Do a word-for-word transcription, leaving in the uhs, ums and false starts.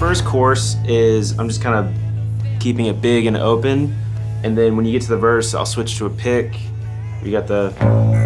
first course is I'm just kind of keeping it big and open, and then when you get to the verse, I'll switch to a pick. We got the